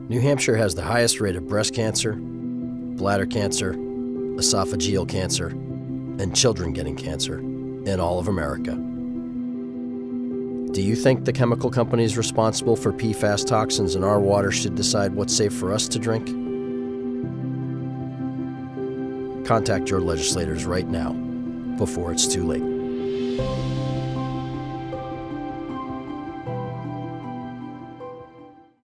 New Hampshire has the highest rate of breast cancer, bladder cancer, esophageal cancer, and children getting cancer in all of America. Do you think the chemical companies responsible for PFAS toxins in our water should decide what's safe for us to drink? Contact your legislators right now, before it's too late.